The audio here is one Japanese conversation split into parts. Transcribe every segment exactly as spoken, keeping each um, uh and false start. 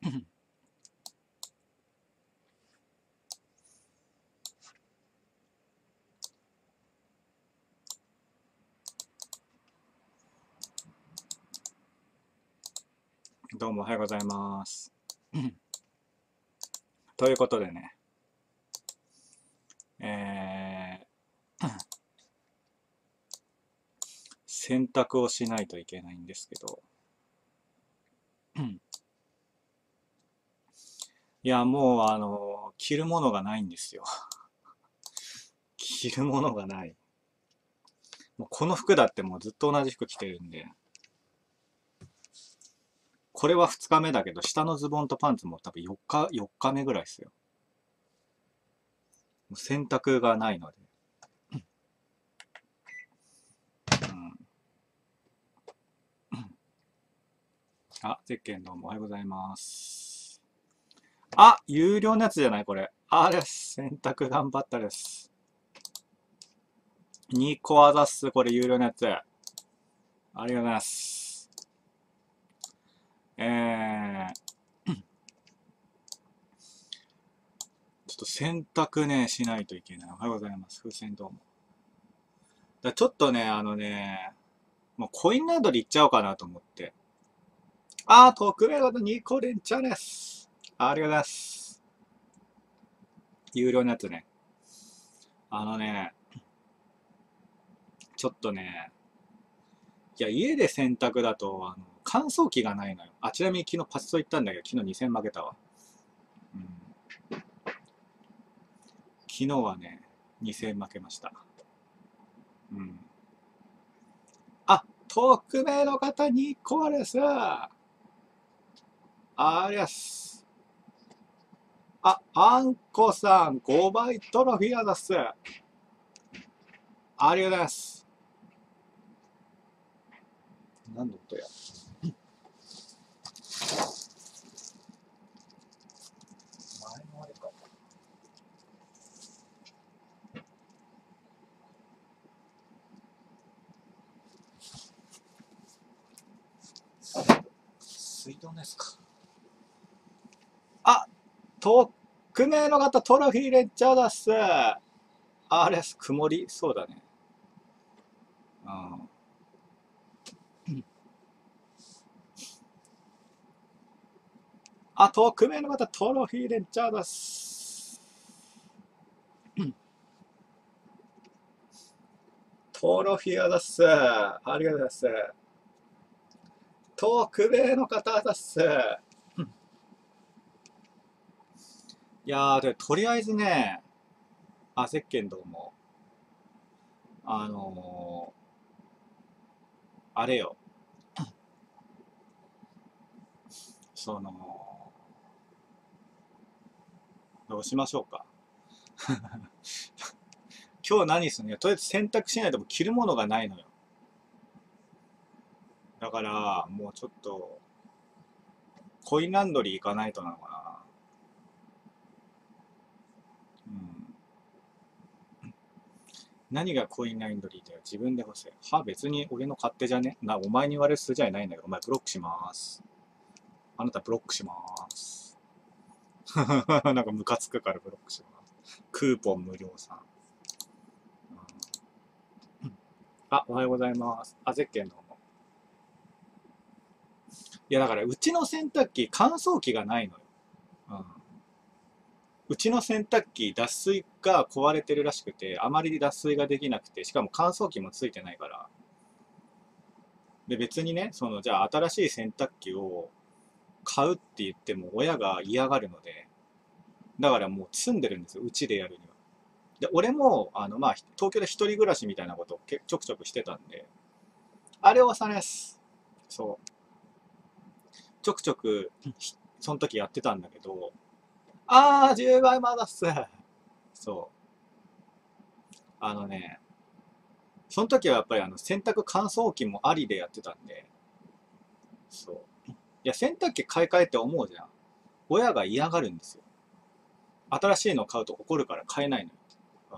どうもおはようございます。ということでね、えー、洗濯をしないといけないんですけど、いや、もう、あの、着るものがないんですよ。着るものがない。もうこの服だってもうずっと同じ服着てるんで、これはふつかめだけど、下のズボンとパンツも多分よっか、よっかめぐらいですよ。もう洗濯がないので。うん、あ、ゼッケンどうもおはようございます。あ、有料のやつじゃないこれ。あれす。洗濯頑張ったです。にこあざっす。これ有料のやつ。ありがとうございます。えー、ちょっと洗濯ね、しないといけない。おはようございます。風船どうも。だちょっとね、あのね、もうコインランドリー行っちゃおうかなと思って。あー、特命型にこ連チャンです。ありがとうございます。有料のやつね。あのね、ちょっとね、いや、家で洗濯だと、あの、乾燥機がないのよ。あ、ちなみに昨日パチスト行ったんだけど、昨日にせん負けたわ。うん、昨日はね、にせん負けました。うん。あ、匿名の方にこです。ありゃす。あ、あんこさんごばいトロフィーやだっす。ありがとうございます。何の音や。前のあれか。水道ですか。あ、匿名の方トロフィーレッチャーだっす。あれす、曇りそうだね。うん。あ、匿名の方トロフィーレッチャーだっす。トロフィーだっす。ありがとうございます。匿名の方だっす。いやー、で、とりあえずね、あ、ゼッケンどうも。あのー、あれよ。その、どうしましょうか。今日何すんのよ。とりあえず洗濯しないともう着るものがないのよ。だから、もうちょっと、コインランドリー行かないとなのかな。うん。何がコインランドリーだよ。自分で干せ。は、別に俺の勝手じゃねな、お前に言われる筋合いないんだけど、お前ブロックします。あなたブロックします。なんかムカつくからブロックします。クーポン無料さん。うん、あ、おはようございます。あ、ゼッケンどうも。いや、だからうちの洗濯機、乾燥機がないのよ。うん、うちの洗濯機、脱水が壊れてるらしくて、あまり脱水ができなくて、しかも乾燥機もついてないから。で、別にね、その、じゃあ新しい洗濯機を買うって言っても親が嫌がるので、だからもう積んでるんですよ、うちでやるには。で、俺も、あの、まあ、東京で一人暮らしみたいなことをちょくちょくしてたんで、あれはさです。そう。ちょくちょく、その時やってたんだけど、あー、じゅうばいまだっす。そう。あのね、その時はやっぱりあの洗濯乾燥機もありでやってたんで、そう。いや、洗濯機買い替えって思うじゃん。親が嫌がるんですよ。新しいの買うと怒るから買えないのよ。うん、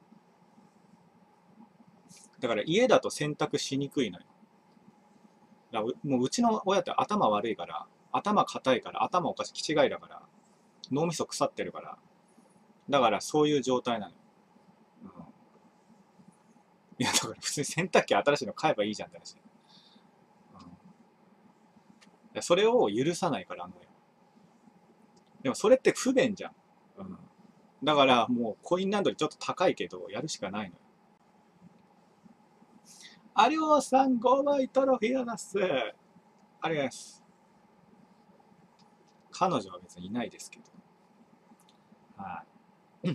だから家だと洗濯しにくいのよ。だからもううちの親って頭悪いから、 頭硬いから、頭おかしい、気違いだから、脳みそ腐ってるから、だからそういう状態なのよ。うん、いや、だから普通に洗濯機新しいの買えばいいじゃんって話。うん、それを許さないから、あの親。でもそれって不便じゃん。うん、だからもうコインランドリーちょっと高いけど、やるしかないのよ。ありょうさんごまいトロフィーを出す。ありがとうございます。彼女は別にいないですけど。はい。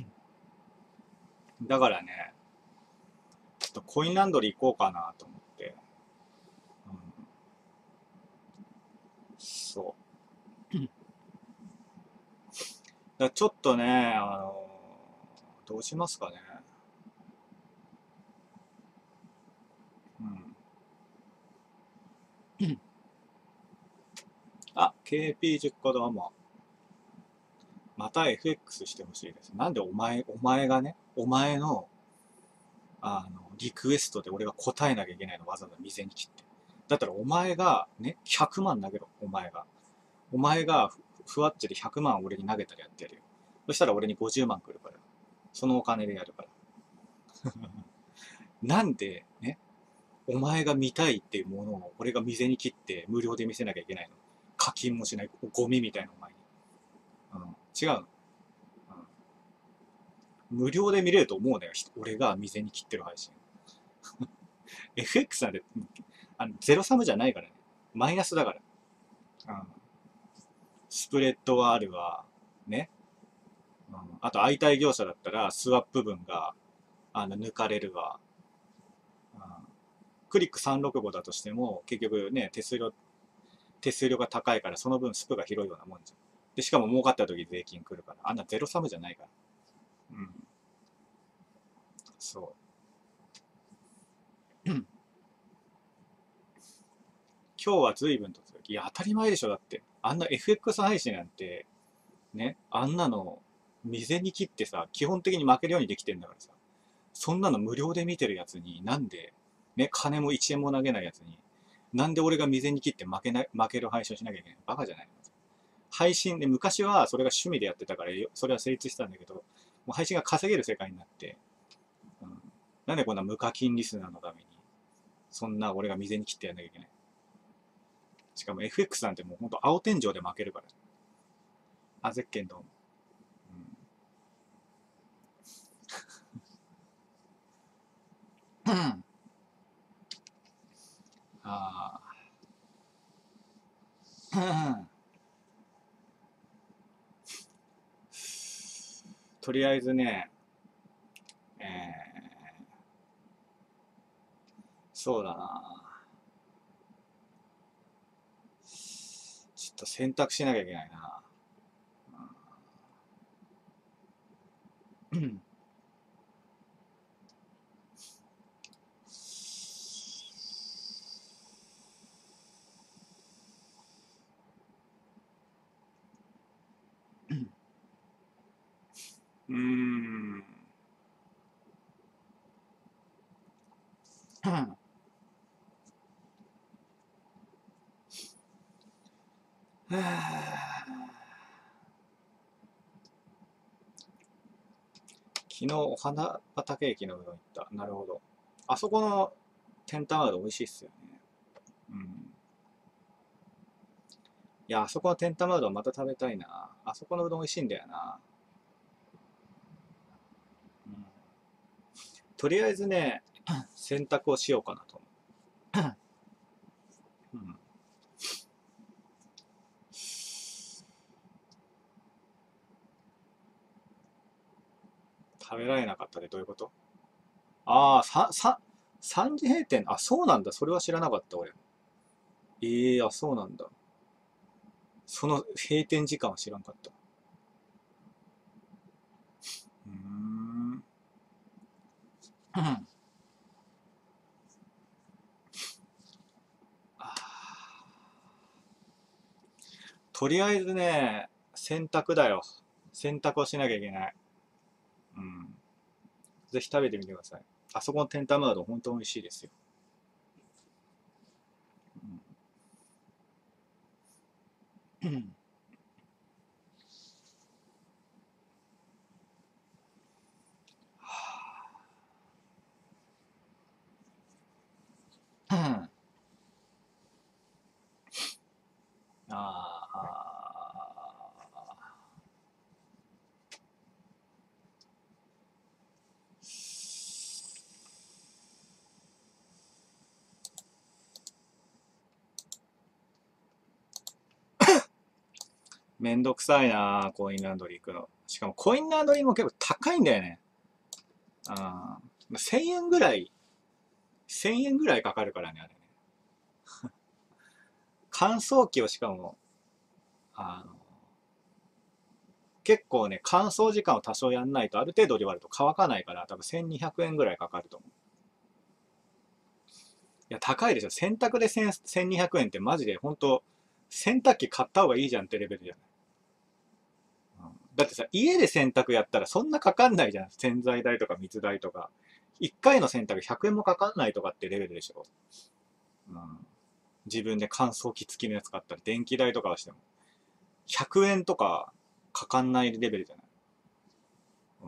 だからね、ちょっとコインランドリー行こうかなと思って。うん、そう。だちょっとね、あのどうしますかね。うん。あ、ケーピーじゅっ 個どうも。また エフエックス してほしいです。なんでお前、お前がね、お前の、あの、リクエストで俺が答えなきゃいけないのわざわざ店に切って。だったらお前が、ね、ひゃくまん投げろ、お前が。お前がふ、ふわっちでひゃくまん俺に投げたらやってやるよ。そしたら俺にごじゅうまん来るから。そのお金でやるから。なんで、ね、お前が見たいっていうものを俺が店に切って無料で見せなきゃいけないの。課金もしないゴミみたいなお前に。うん、違うの。うん、無料で見れると思うなよ。俺が店に切ってる配信。エフエックス なんて、あのゼロサムじゃないからね。マイナスだから。うん、スプレッドはあるわ。ね。うん、あと、相対業者だったら、スワップ分があの抜かれるわ。うん、クリックさんびゃくろくじゅうごだとしても、結局ね、手数料、手数料が高いから、その分スプが広いようなもんじゃん。で、しかも儲かった時税金来るから。あんなゼロサムじゃないから。うん。そう。今日は随分と、いや、当たり前でしょ、だって。あんな エフエックス 配信なんて、ね、あんなの、店に切ってさ、基本的に負けるようにできてんだからさ、そんなの無料で見てるやつに、なんで、ね、金もいちえんも投げないやつに、なんで俺が店に切って負けない、負ける配信をしなきゃいけないの？バカじゃないの？配信で、昔はそれが趣味でやってたから、それは成立してたんだけど、もう配信が稼げる世界になって、うん、なんでこんな無課金リスナーのために、そんな俺が店に切ってやんなきゃいけない？しかも エフエックス なんてもうほんと青天井で負けるから。あ、ゼッケンどうも。うん。ああ。とりあえずね、えー、そうだな。ちょっと選択しなきゃいけないな。うん。うーん。昨日お花畑駅のうどん行った。なるほど。あそこの天玉うどん美味しいっすよね。うん。いや、あそこの天玉うどんまた食べたいな。あそこのうどん美味しいんだよな。うん、とりあえずね、洗濯をしようかなと思う。うん、食べられなかったでどういうこと？ああ、さ、さ、さんじ閉店。あ、そうなんだ。それは知らなかった、俺。ええー、あ、そうなんだ。その閉店時間は知らんかった。うーん。うんとりあえずね、洗濯だよ。洗濯をしなきゃいけない。うん。ぜひ食べてみてください。あそこの天玉うどん、本当美味しいですよ。うん、 うんうんあめんどくさいな、コインランドリー行くの。しかもコインランドリーも結構高いんだよね。あーせんえんぐらい、せんえんぐらいかかるからね、あれね。乾燥機をしかも、あの、結構ね、乾燥時間を多少やんないと、ある程度で割ると乾かないから、多分せんにひゃくえんぐらいかかると思う。いや、高いでしょ。洗濯でせんにひゃくえんってマジで、本当洗濯機買った方がいいじゃんってレベルじゃない。うんだってさ、家で洗濯やったらそんなかかんないじゃん。洗剤代とか水代とか。いっかいの洗濯ひゃくえんもかかんないとかってレベルでしょ。うん、自分で乾燥機付きのやつ買ったら電気代とかはしても。ひゃくえんとかかかんないレベルじゃない。うん、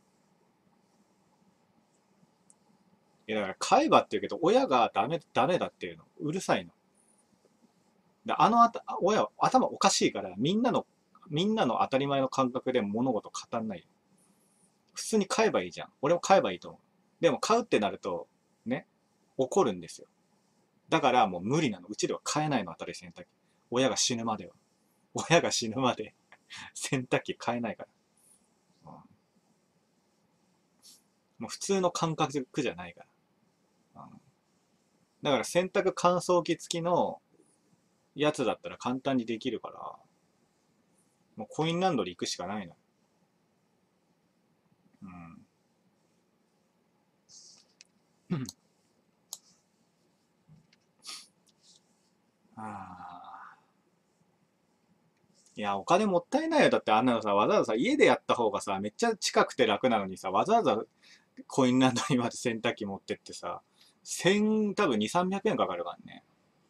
いやだから買えばって言うけど、親がダメ、ダメだっていうの。うるさいの。で、あのあた、親、頭おかしいから、みんなの、みんなの当たり前の感覚で物事語んない。普通に買えばいいじゃん。俺も買えばいいと思う。でも買うってなると、ね、怒るんですよ。だからもう無理なの。うちでは買えないの、当たり洗濯機。親が死ぬまでは。親が死ぬまで洗濯機買えないから。うん、もう普通の感覚じゃないから。うん、だから洗濯乾燥機付きのやつだったら簡単にできるから、もうコインランドリー行くしかないの。うん。あいや、お金もったいないよ。だってあんなのさ、わざわざさ、家でやった方がさ、めっちゃ近くて楽なのにさ、わざわざコインランドリーまで洗濯機持ってってさ、千、多分に、さんびゃくえんかかるからね。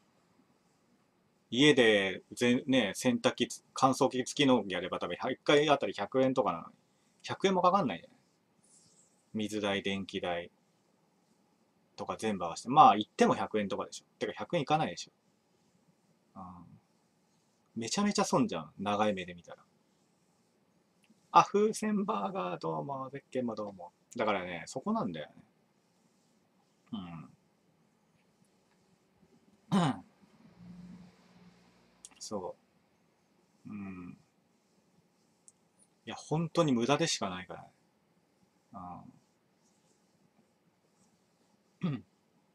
家で全、ね、洗濯機、乾燥機付きのやれば多分いっかいあたりひゃくえんとかなのに。ひゃくえんもかかんないじゃない。水代、電気代とか全部合わせて。まあ、言ってもひゃくえんとかでしょ。てかひゃくえんいかないでしょ。うん、めちゃめちゃ損じゃん。長い目で見たら。あ、風船バーガーどうも、ゼッケンもどうも。だからね、そこなんだよね。うん。そう。うん。いや、本当に無駄でしかないからね。うん。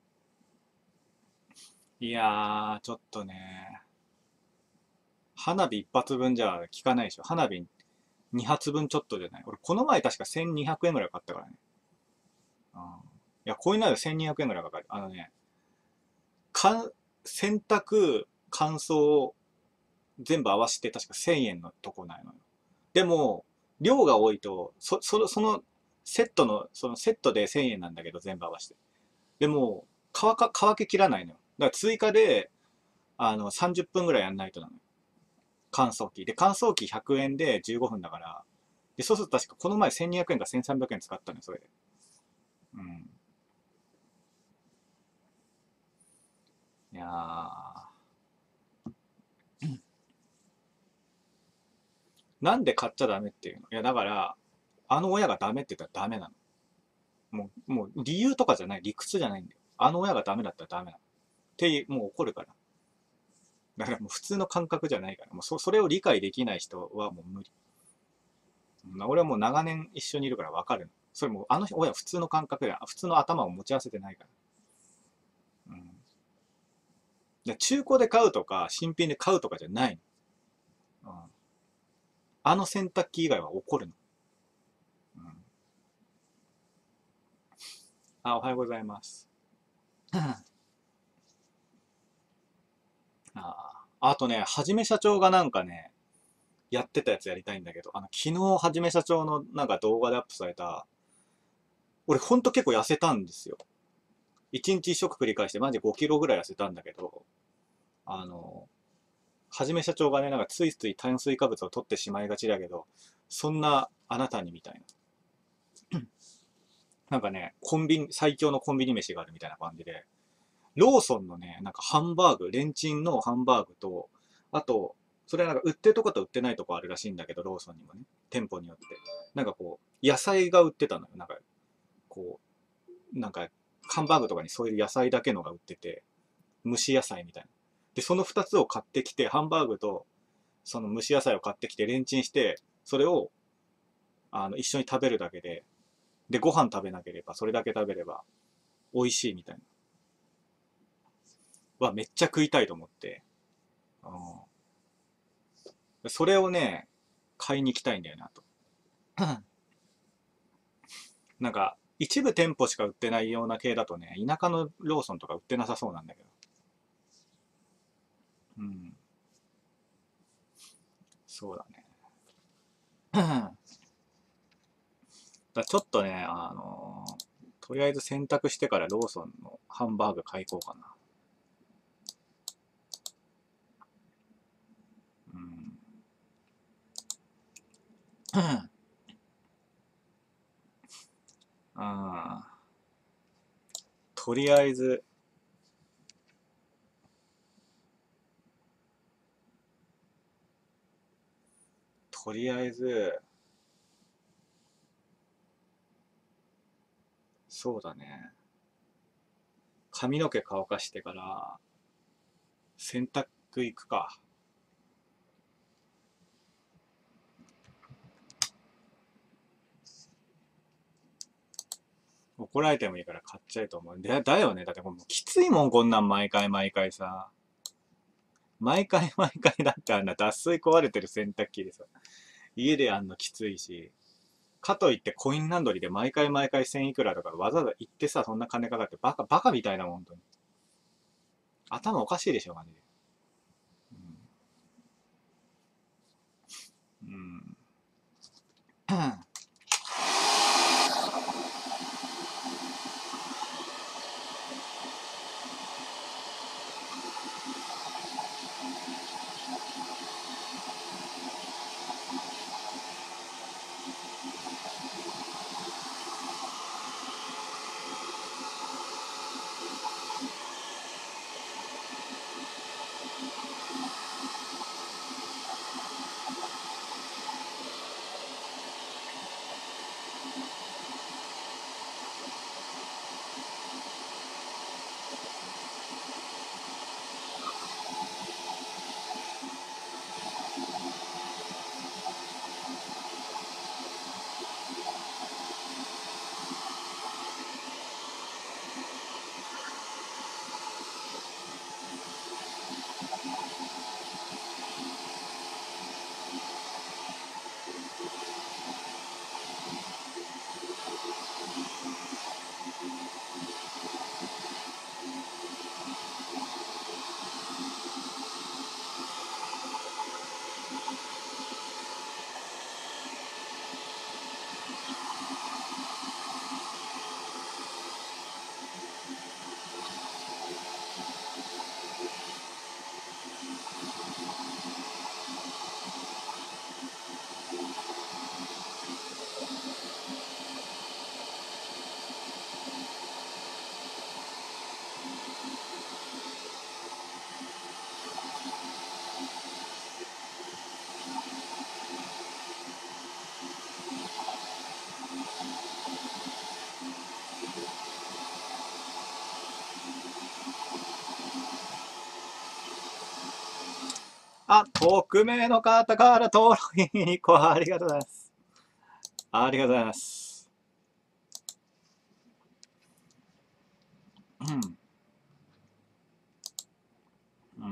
いやー、ちょっとね、花火一発分じゃ効かないでしょ。花火二発分ちょっとじゃない。俺、この前確かせんにひゃくえんぐらい買ったからね。うん。いや、こういうのでせんにひゃくえんぐらいかかる。あのね、かん、洗濯、乾燥、全部合わせて確かせんえんのとこないのよ。でも、量が多いと、そ、その、そのセットの、そのセットでせんえんなんだけど、全部合わせて。でも、乾か、乾けきらないのよ。だから追加で、あの、さんじゅっぷんぐらいやんないとなのよ。乾燥機。で、乾燥機ひゃくえんでじゅうごふんだから、で、そうすると確かこの前せんにひゃくえんかせんさんびゃくえん使ったのよ、それで。うん。いやー、なんで買っちゃダメっていうの。いや、だから、あの親がダメって言ったらダメなの。もう、もう理由とかじゃない、理屈じゃないんだよ。あの親がダメだったらダメなの。っていう、もう怒るから。だからもう普通の感覚じゃないから、もうそそれを理解できない人はもう無理。俺はもう長年一緒にいるから分かるの。それもあの親は普通の感覚で、普通の頭を持ち合わせてないから。うん、で中古で買うとか、新品で買うとかじゃないの。うん、あの洗濯機以外は怒るの。うん、あ、おはようございます。ああとね、はじめ社長がなんかね、やってたやつやりたいんだけど、あの、昨日はじめ社長のなんか動画でアップされた、俺ほんと結構痩せたんですよ。いちにちいっ食繰り返してマジごキロぐらい痩せたんだけど、あの、 はじめ社長がね、なんかついつい炭水化物を取ってしまいがちだけど、そんなあなたにみたいな。なんかね、コンビニ、最強のコンビニ飯があるみたいな感じで、ローソンのね、なんかハンバーグ、レンチンのハンバーグと、あと、それはなんか売ってるとこと売ってないとこあるらしいんだけど、ローソンにもね、店舗によって。なんかこう、野菜が売ってたのよ。なんか、こう、なんか、ハンバーグとかにそういう野菜だけのが売ってて、蒸し野菜みたいな。で、そのふたつを買ってきて、ハンバーグとその蒸し野菜を買ってきてレンチンして、それをあの一緒に食べるだけで、で、ご飯食べなければ、それだけ食べれば美味しいみたいな。わ、めっちゃ食いたいと思って。うん、それをね、買いに行きたいんだよなと。なんか、一部店舗しか売ってないような系だとね、田舎のローソンとか売ってなさそうなんだけど。うん。そうだね。だちょっとね、あのーとりあえず洗濯してからローソンのハンバーグ買いこうかな。うん。ああ、とりあえず、とりあえず、そうだね。髪の毛乾かしてから、洗濯行くか。怒られてもいいから買っちゃえと思う。だ、だよね。だってもうきついもん、こんなん毎回毎回さ。毎回毎回だってあんな脱水壊れてる洗濯機でさ、家でやんのきついし、かといってコインランドリーで毎回毎回せんいくらとかわざわざ行ってさ、そんな金かかってバカ、バカみたいなもん、本当に。頭おかしいでしょ、マジで。うん。うん。あ、匿名の方から登録にこうありがとうございます。ありがとうございます。うん。うん。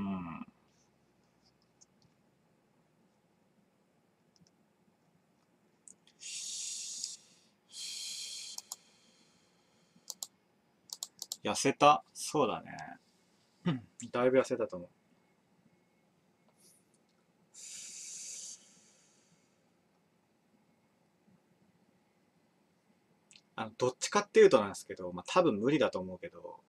痩せたそうだね。うん。だいぶ痩せたと思う。あの、どっちかっていうとなんですけど、まあ多分無理だと思うけど、